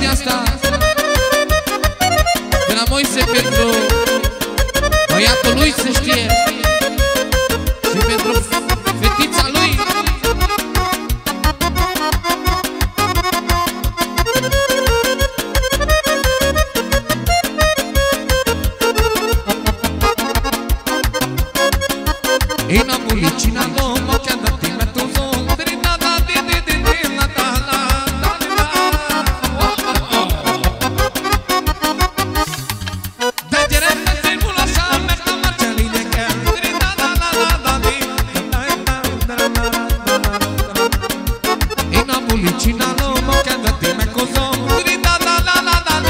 melodia asta de la Moise pentru băiatul lui, se știe, și pentru fetița lui. Inamulicina loma che anda ti metto son trinada di la la la da geretta se mula sa metta marcialine che trinada la la la di inamulicina loma che anda ti metto son trinada la la la di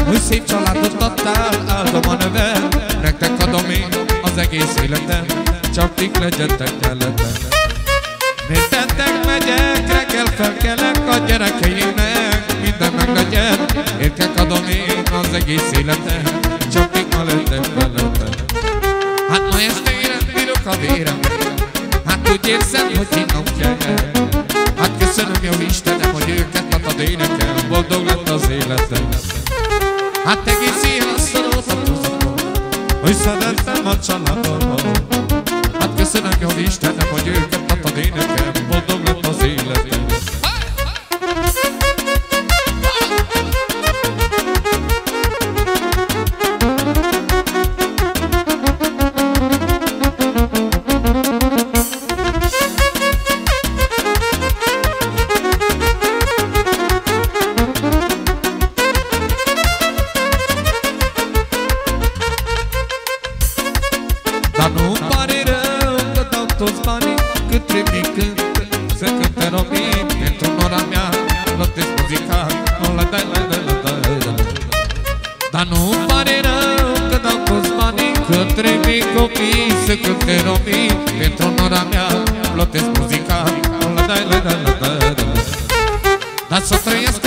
hogy szép családot adtál, áldom a neved, nektek adom én az egész életem, csak tik legyetek mellettem. Mindentek megyek, reggel felkelek a gyerekeimnek, minden meg legyen, érkek adom én az egész életem, csak tik ma lettek mellettem. Hát ma estére bírok a vérem, hát úgy érzem, hogy innom kell. Hát köszönöm, jó Istenem, hogy őket adod énekel, boldog lett az életem. Hát egész éjjel szorult a tudatom, hogy szerettem a családommal. Hát köszönöm, jó Istenem, hogy őket adod énekel, boldog lett az életem. Dar nu pare rău că dau toți banii cât trebuie când să cânte romii pentru nora mea, plătesc muzica. Dar nu pare rău că dau toți banii cât trebuie copii să cânte romii pentru nora mea, plătesc muzica. Dar să trăiesc